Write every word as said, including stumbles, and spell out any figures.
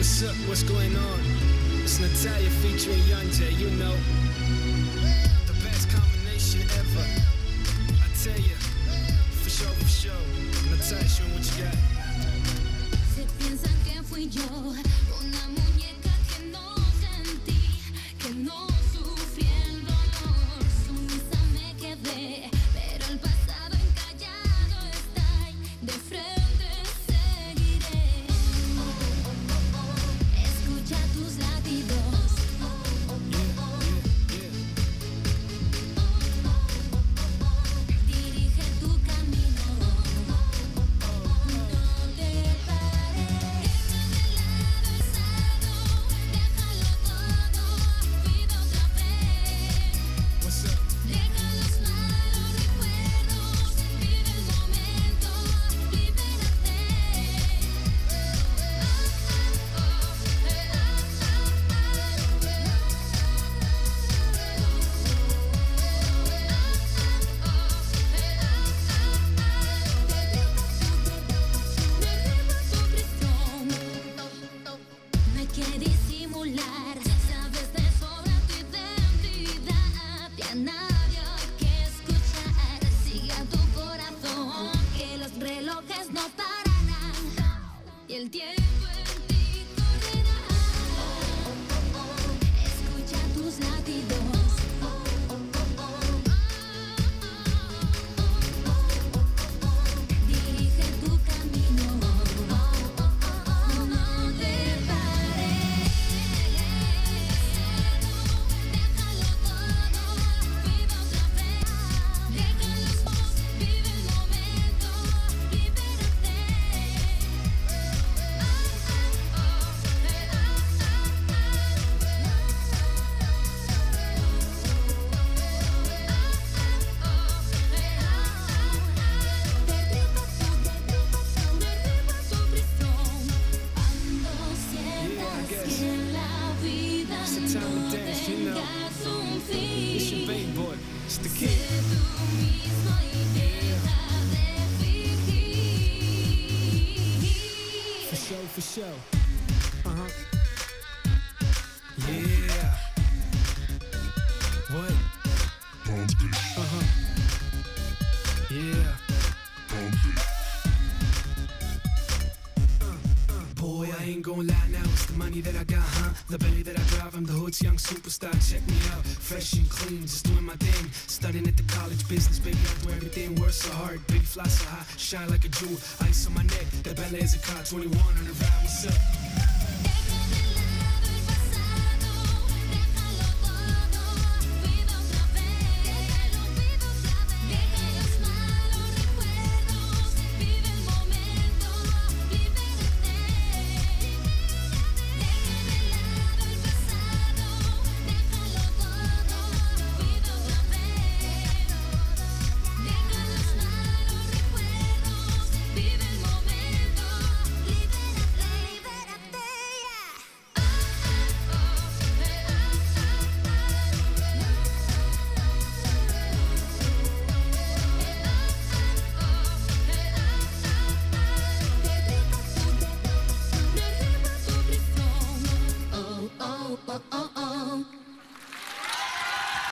What's up? What's going on? It's Natalia featuring Young Jay, you know. The best combination ever. I tell ya, for sure, for sure. Natalia, show what you got. Se piensan que fui yo, una muñeca que no sentí, que no sufrí el dolor, sumisa me quedé, pero el pasado encallado está y de frente seguiré. Escucha tus latidos. Dirige tu camino. No te pares. Déjalo todo, vive otra vez. What's up? Deja los malos recuerdos, vive el momento, libérate. Derriba tu prisión. No hay que disimular, sabes de sobra tu identidad. Y a nadie hay que escuchar. Sigue a tu corazón, que los relojes no pararán y el tiempo en ti correrá. Escucha tus latidos. Dirige tu camino. No te pares. Déjalo todo, vive otra vez. Déjalos vos, vive el momento, libérate. Derriba tu prisión. Cuando sientas que en la vida It's the time no to dance, you know. tengas un It's your fin, baby boy. It's the sé kid. tú mismo y deja de fingir. For sure, for sure. Uh-huh. Yeah. What? Uh-huh. Yeah. Boy, I ain't gon' lie now, it's the money that I got, huh? The belly that I drive, I'm the hood's young superstar, check me out. Fresh and clean, just doing my thing. Studying at the college business, baby, I do everything, work so hard. Baby, fly so high, shine like a jewel, ice on my neck. That belly is a car, twenty-one on the ride, what's up?